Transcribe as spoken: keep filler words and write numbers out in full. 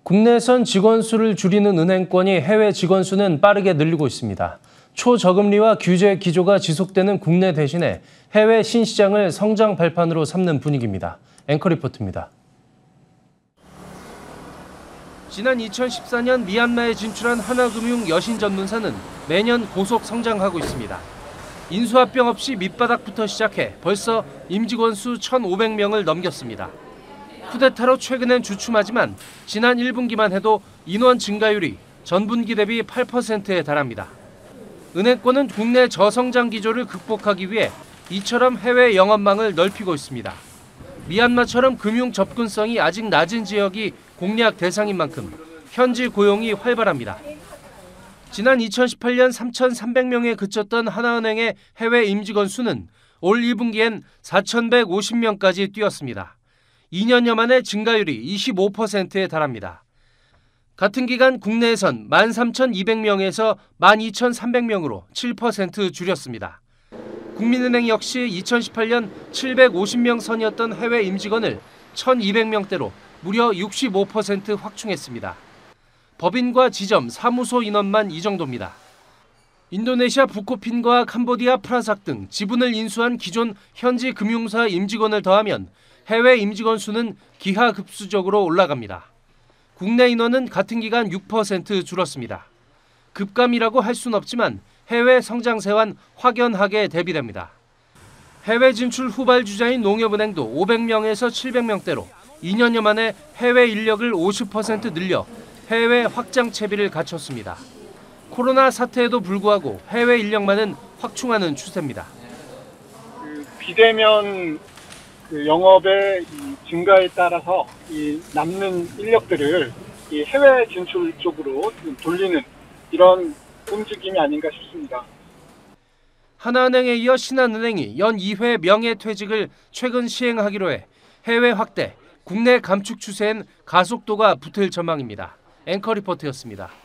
국내선 직원 수를 줄이는 은행권이 해외 직원 수는 빠르게 늘리고 있습니다. 초저금리와 규제 기조가 지속되는 국내 대신에 해외 신시장을 성장 발판으로 삼는 분위기입니다. 앵커 리포트입니다. 지난 이천십사 년 미얀마에 진출한 하나금융 여신전문사는 매년 고속 성장하고 있습니다. 인수합병 없이 밑바닥부터 시작해 벌써 임직원 수 천오백 명을 넘겼습니다. 쿠데타로 최근엔 주춤하지만 지난 일 분기만 해도 인원 증가율이 전분기 대비 팔 퍼센트에 달합니다. 은행권은 국내 저성장 기조를 극복하기 위해 이처럼 해외 영업망을 넓히고 있습니다. 미얀마처럼 금융 접근성이 아직 낮은 지역이 공략 대상인 만큼 현지 고용이 활발합니다. 지난 이천십팔 년 삼천삼백 명에 그쳤던 하나은행의 해외 임직원 수는 올 이 분기엔 사천백오십 명까지 뛰었습니다. 이 년여 만에 증가율이 이십오 퍼센트에 달합니다. 같은 기간 국내에선 만 삼천이백 명에서 만 이천삼백 명으로 칠 퍼센트 줄였습니다. 국민은행 역시 이천십팔 년 칠백오십 명 선이었던 해외 임직원을 천이백 명대로 무려 육십오 퍼센트 확충했습니다. 법인과 지점, 사무소 인원만 이 정도입니다. 인도네시아 부코핀과 캄보디아 프라삭 등 지분을 인수한 기존 현지 금융사 임직원을 더하면 해외 임직원 수는 기하급수적으로 올라갑니다. 국내 인원은 같은 기간 육 퍼센트 줄었습니다. 급감이라고 할 수는 없지만 해외 성장세와는 확연하게 대비됩니다. 해외 진출 후발주자인 농협은행도 오백 명에서 칠백 명대로 이 년여 만에 해외 인력을 오십 퍼센트 늘려 해외 확장 채비를 갖췄습니다. 코로나 사태에도 불구하고 해외 인력만은 확충하는 추세입니다. 그 비대면 그 영업의 이 증가에 따라서 이 남는 인력들을 이 해외 진출 쪽으로 돌리는 이런 움직임이 아닌가 싶습니다. 하나은행에 이어 신한은행이 연 이 회 명예퇴직을 최근 시행하기로 해 해외 확대, 국내 감축 추세엔 가속도가 붙을 전망입니다. 앵커 리포트였습니다.